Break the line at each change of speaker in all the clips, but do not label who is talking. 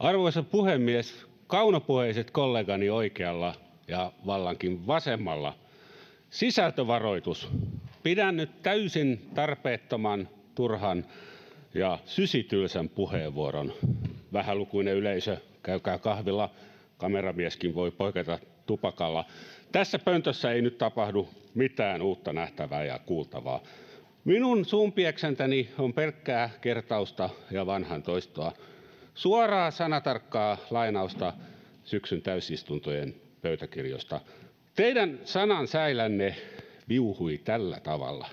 Arvoisa puhemies, kaunopuheiset kollegani oikealla ja vallankin vasemmalla. Sisältövaroitus. Pidän nyt täysin tarpeettoman, turhan ja sysitylsän puheenvuoron. Vähälukuinen yleisö, käykää kahvilla, kameramieskin voi poiketa tupakalla. Tässä pöntössä ei nyt tapahdu mitään uutta nähtävää ja kuultavaa. Minun suunpieksentäni on pelkkää kertausta ja vanhan toistoa. Suoraa sanatarkkaa lainausta syksyn täysistuntojen pöytäkirjoista. Teidän sanansäilänne viuhui tällä tavalla.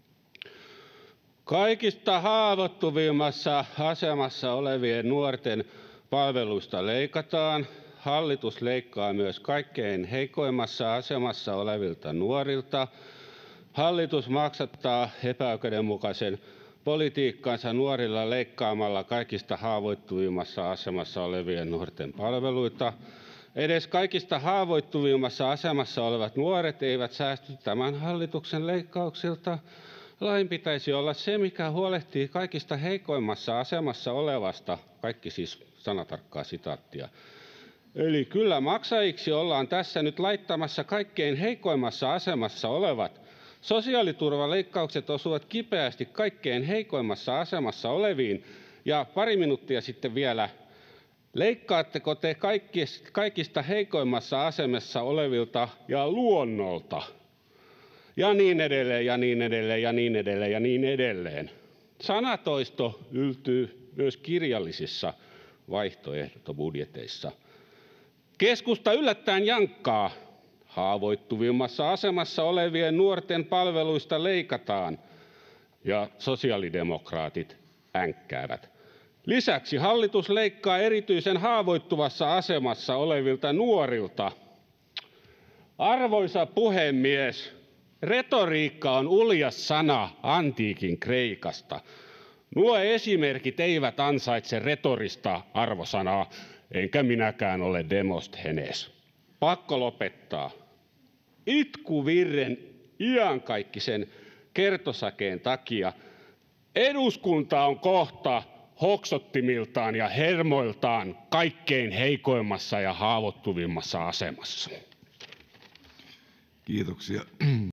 Kaikista haavoittuvimmassa asemassa olevien nuorten palveluista leikataan. Hallitus leikkaa myös kaikkein heikoimmassa asemassa olevilta nuorilta. Hallitus maksattaa epäoikeudenmukaisen politiikkansa nuorilla leikkaamalla kaikista haavoittuvimmassa asemassa olevien nuorten palveluita. Edes kaikista haavoittuvimmassa asemassa olevat nuoret eivät säästy tämän hallituksen leikkauksilta. Lain pitäisi olla se, mikä huolehtii kaikista heikoimmassa asemassa olevasta. Kaikki siis sanatarkkaa sitaattia. Eli kyllä maksajiksi ollaan tässä nyt laittamassa kaikkein heikoimmassa asemassa olevat. Sosiaaliturvaleikkaukset osuvat kipeästi kaikkein heikoimmassa asemassa oleviin. Ja pari minuuttia sitten vielä. Leikkaatteko te kaikista heikoimmassa asemassa olevilta ja luonnolta? Ja niin edelleen, ja niin edelleen, ja niin edelleen, ja niin edelleen. Sanatoisto yltyy myös kirjallisissa vaihtoehtobudjeteissa. Keskusta yllättäen jankkaa. Haavoittuvimmassa asemassa olevien nuorten palveluista leikataan. Ja sosiaalidemokraatit änkkäävät. Lisäksi hallitus leikkaa erityisen haavoittuvassa asemassa olevilta nuorilta. Arvoisa puhemies, retoriikka on uljas sana antiikin Kreikasta. Nuo esimerkit eivät ansaitse retorista arvosanaa, enkä minäkään ole Demosthenes. Pakko lopettaa. Itkuvirren iankaikkisen kertosäkeen takia eduskunta on kohta hoksottimiltaan ja hermoiltaan kaikkein heikoimmassa ja haavoittuvimmassa asemassa.
Kiitoksia.